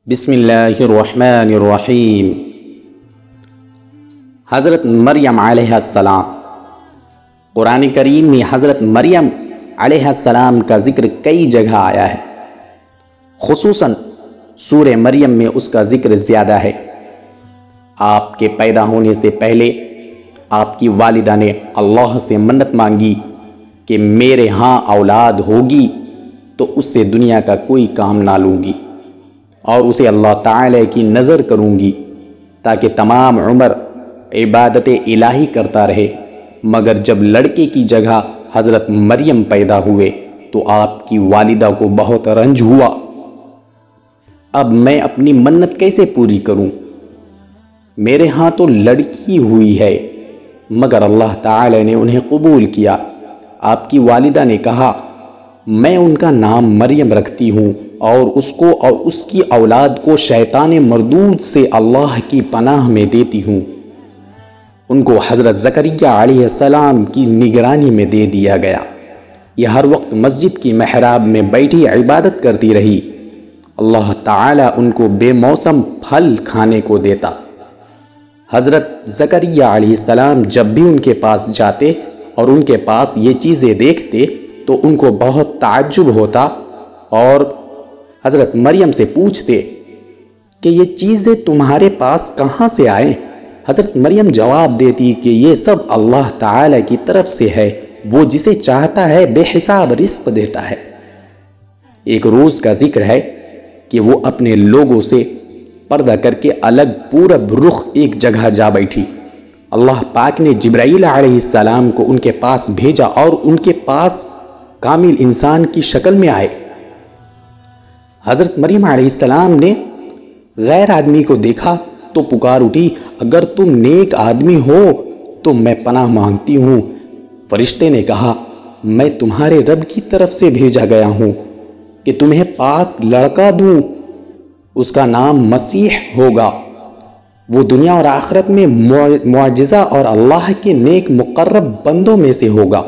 بسم اللہ الرحمن الرحیم۔ حضرت مریم علیہ السلام۔ قرآن کریم میں حضرت مریم علیہ السلام کا ذکر کئی جگہ آیا ہے، خصوصاً سورہ مریم میں اس کا ذکر زیادہ ہے۔ آپ کے پیدا ہونے سے پہلے آپ کی والدہ نے اللہ سے منت مانگی کہ میرے ہاں اولاد ہوگی تو اس سے دنیا کا کوئی کام نہ لوں گی اور اسے اللہ تعالی کی نظر کروں گی تاکہ تمام عمر عبادت الہی کرتا رہے۔ مگر جب لڑکے کی جگہ حضرت مریم پیدا ہوئے تو آپ کی والدہ کو بہت رنج ہوا۔ اب میں اپنی منت کیسے پوری کروں؟ میرے ہاں تو لڑکی ہوئی ہے۔ مگر اللہ تعالی نے انہیں قبول کیا۔ آپ کی والدہ نے کہا، میں ان کا نام مریم رکھتی ہوں اور اس کو اور اس کی اولاد کو شیطان مردود سے اللہ کی پناہ میں دیتی ہوں۔ ان کو حضرت زکریا علیہ السلام کی نگرانی میں دے دیا گیا۔ یہ ہر وقت مسجد کی محراب میں بیٹھی عبادت کرتی رہی۔ اللہ تعالی ان کو بے موسم پھل کھانے کو دیتا۔ حضرت زکریا علیہ السلام جب بھی ان کے پاس جاتے اور ان کے پاس یہ چیزیں دیکھتے تو ان کو بہت تعجب ہوتا اور حضرت مریم سے پوچھتے کہ یہ چیزیں تمہارے پاس کہاں سے آئیں؟ حضرت مریم جواب دیتی کہ یہ سب اللہ تعالی کی طرف سے ہے، وہ جسے چاہتا ہے بے حساب رزق دیتا ہے۔ ایک روز کا ذکر ہے کہ وہ اپنے لوگوں سے پردہ کر کے الگ پورب رخ ایک جگہ جا بیٹھی۔ اللہ پاک نے جبرائیل علیہ السلام کو ان کے پاس بھیجا اور ان کے پاس کامل انسان کی شکل میں آئے۔ حضرت مریم علیہ السلام نے غیر آدمی کو دیکھا تو پکار اٹھی، اگر تم نیک آدمی ہو تو میں پناہ مانگتی ہوں۔ فرشتے نے کہا، میں تمہارے رب کی طرف سے بھیجا گیا ہوں کہ تمہیں پاک لڑکا دوں، اس کا نام مسیح ہوگا، وہ دنیا اور آخرت میں معجزہ اور اللہ کے نیک مقرب بندوں میں سے ہوگا،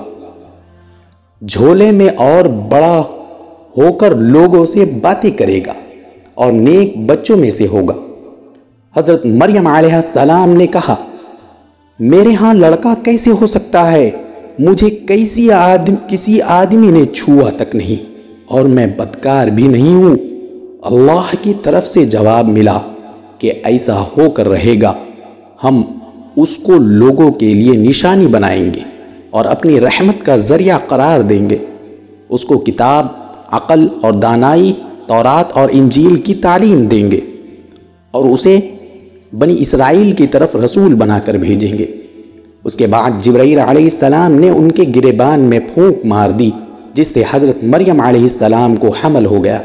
جھولے میں اور بڑا ہو کر لوگوں سے باتیں کرے گا اور نیک بچوں میں سے ہوگا۔ حضرت مریم علیہ السلام نے کہا، میرے ہاں لڑکا کیسے ہو سکتا ہے؟ مجھے کسی آدمی نے چھوا تک نہیں اور میں بدکار بھی نہیں ہوں۔ اللہ کی طرف سے جواب ملا کہ ایسا ہو کر رہے گا، ہم اس کو لوگوں کے لیے نشانی بنائیں گے اور اپنی رحمت کا ذریعہ قرار دیں گے۔ اس کو کتاب، عقل اور دانائی، تورات اور انجیل کی تعلیم دیں گے اور اسے بنی اسرائیل کی طرف رسول بنا کر بھیجیں گے۔ اس کے بعد جبرائیل علیہ السلام نے ان کے گریبان میں پھونک مار دی، جس سے حضرت مریم علیہ السلام کو حمل ہو گیا۔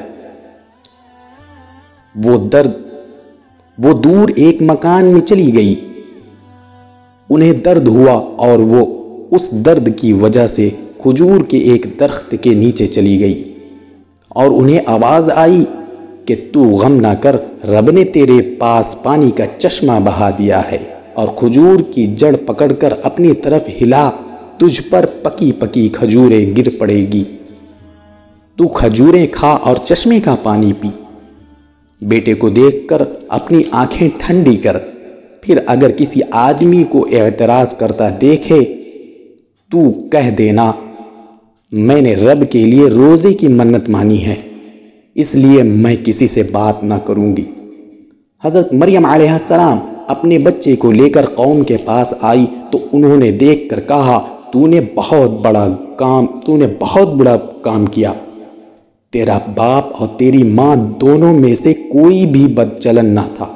وہ دور ایک مکان میں چلی گئی۔ انہیں درد ہوا اور وہ اس درد کی وجہ سے کھجور کے ایک درخت کے نیچے چلی گئی اور انہیں آواز آئی کہ تو غم نہ کر، رب نے تیرے پاس پانی کا چشمہ بہا دیا ہے اور کھجور کی جڑ پکڑ کر اپنی طرف ہلا، تجھ پر پکی پکی کھجوریں گر پڑے گی، تو کھجوریں کھا اور چشمے کا پانی پی۔ بیٹے کو دیکھ کر اپنی آنکھیں ٹھنڈی کر، پھر اگر کسی آدمی کو اعتراض کرتا دیکھے تو کہہ دینا، میں نے رب کے لیے روزے کی منت مانی ہے، اس لیے میں کسی سے بات نہ کروں گی۔ حضرت مریم علیہ السلام اپنے بچے کو لے کر قوم کے پاس آئی تو انہوں نے دیکھ کر کہا، تو نے بہت بڑا کام کیا، تیرا باپ اور تیری ماں دونوں میں سے کوئی بھی بد چلن نہ تھا۔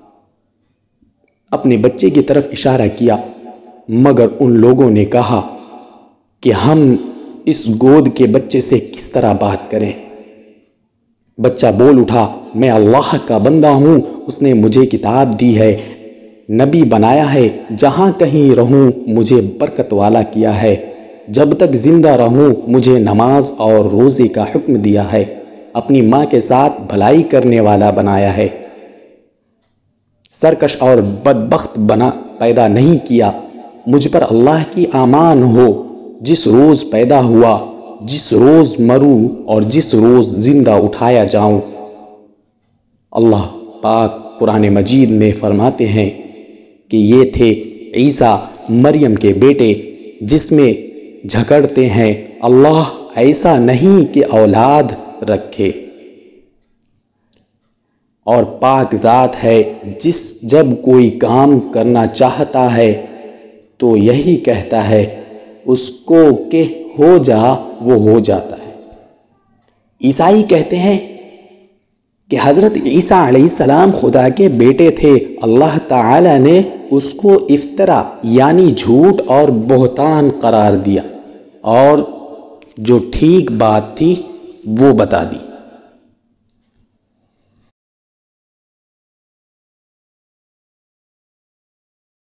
اپنے بچے کی طرف اشارہ کیا، مگر ان لوگوں نے کہا کہ ہم اس گود کے بچے سے کس طرح بات کریں؟ بچہ بول اٹھا، میں اللہ کا بندہ ہوں، اس نے مجھے کتاب دی ہے، نبی بنایا ہے، جہاں کہیں رہوں مجھے برکت والا کیا ہے، جب تک زندہ رہوں مجھے نماز اور روزے کا حکم دیا ہے، اپنی ماں کے ساتھ بھلائی کرنے والا بنایا ہے، سرکش اور بدبخت پیدا نہیں کیا۔ مجھ پر اللہ کی امان ہو، جس روز پیدا ہوا، جس روز مروں اور جس روز زندہ اٹھایا جاؤں۔ اللہ پاک قرآن مجید میں فرماتے ہیں کہ یہ تھے عیسیٰ مریم کے بیٹے، جس میں جھگڑتے ہیں اللہ ایسا نہیں کہ اولاد رکھے، اور پاک ذات ہے جب کوئی کام کرنا چاہتا ہے تو یہی کہتا ہے اس کو کہ ہو جا، وہ ہو جاتا ہے۔ عیسائی کہتے ہیں کہ حضرت عیسیٰ علیہ السلام خدا کے بیٹے تھے، اللہ تعالی نے اس کو افطرا یعنی جھوٹ اور بہتان قرار دیا، اور جو ٹھیک بات تھی وہ بتا دی۔